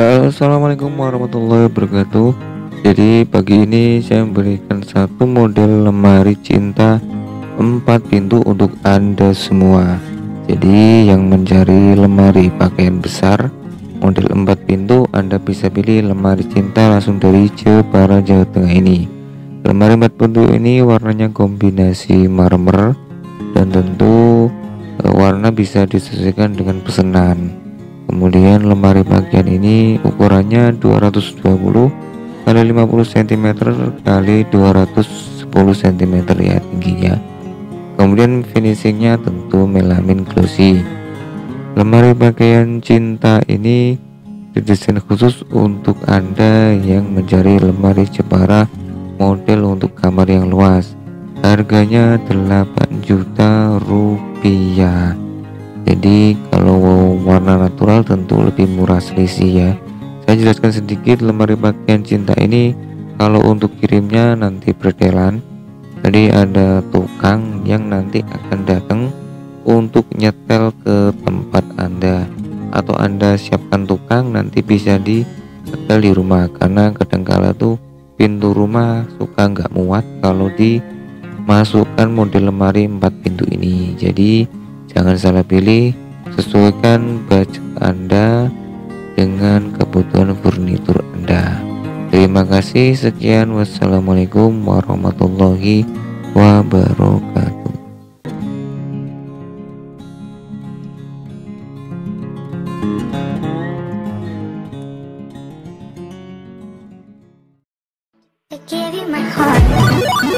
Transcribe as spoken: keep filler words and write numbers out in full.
Assalamualaikum warahmatullahi wabarakatuh. Jadi pagi ini saya memberikan satu model lemari cinta empat pintu untuk Anda semua. Jadi yang mencari lemari pakaian besar model empat pintu, Anda bisa pilih lemari cinta langsung dari Jepara Jawa Tengah ini. Lemari empat pintu ini warnanya kombinasi marmer dan tentu eh, warna bisa disesuaikan dengan pesanan. Kemudian lemari bagian ini ukurannya dua ratus dua puluh kali lima puluh sentimeter kali dua ratus sepuluh sentimeter ya tingginya. Kemudian finishingnya tentu melamin glossy. Lemari pakaian cinta ini didesain khusus untuk Anda yang mencari lemari Jepara model untuk kamar yang luas. Harganya delapan juta rupiah. Jadi kalau warna natural tentu lebih murah selisih ya. Saya jelaskan sedikit lemari pakaian cinta ini. Kalau untuk kirimnya nanti berdelan. Jadi ada tukang yang nanti akan datang untuk nyetel ke tempat Anda, atau Anda siapkan tukang nanti bisa disetel di rumah, karena kadangkala tuh pintu rumah suka nggak muat kalau dimasukkan model lemari empat pintu ini. Jadi jangan salah pilih, sesuaikan budget Anda dengan kebutuhan furnitur Anda. Terima kasih, sekian, wassalamualaikum warahmatullahi wabarakatuh. I gave you my heart.